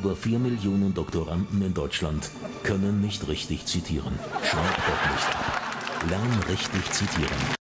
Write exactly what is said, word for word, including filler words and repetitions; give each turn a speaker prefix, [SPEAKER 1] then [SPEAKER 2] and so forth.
[SPEAKER 1] über vier Millionen Doktoranden in Deutschland können nicht richtig zitieren. Schreib doch nicht ab. Lern richtig zitieren.